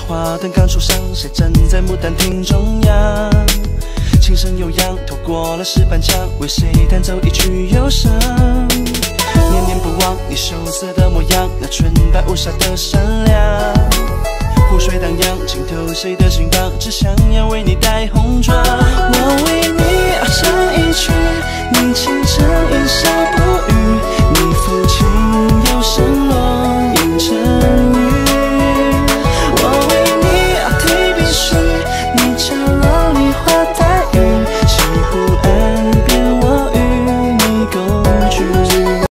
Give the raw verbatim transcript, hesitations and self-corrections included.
花灯刚初上，谁站在牡丹亭中央？琴声悠扬，透过了石板墙，为谁弹奏一曲忧伤？念念不忘你羞涩的模样，那纯白无瑕的善良。湖水荡漾，浸透谁的心房？只想要为你带